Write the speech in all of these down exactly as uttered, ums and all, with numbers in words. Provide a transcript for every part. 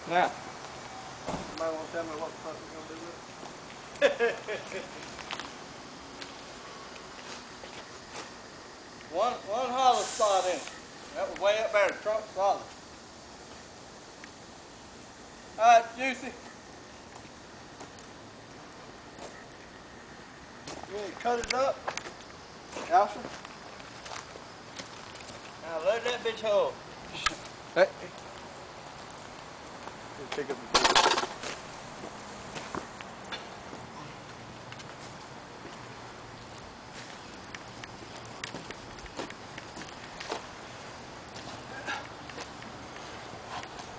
Now. Somebody want to tell me what the fuck we're going to do with it? one, one hollow spot in it. That was way up there, the trunk solid. Alright, Juicy. You need to cut it up. Elsa. Now load that bitch hole. Hey. Pick up the board.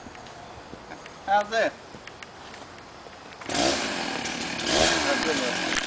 How's that? That's good enough.